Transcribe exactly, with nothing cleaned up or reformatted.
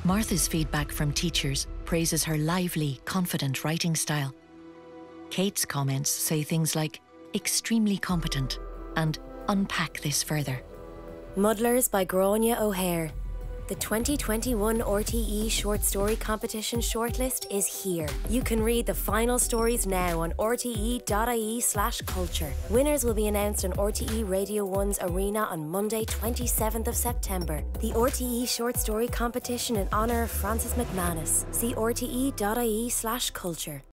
Martha's feedback from teachers praises her lively, confident writing style. Kate's comments say things like, extremely competent, and unpack this further. Muddlers by Gráinne O'Hare. The twenty twenty-one R T É Short Story Competition shortlist is here. You can read the final stories now on r t e dot i e slash culture. Winners will be announced on R T É Radio one's Arena on Monday, twenty-seventh of September. The R T É Short Story Competition in honour of Frances McManus. See r t e dot i e slash culture.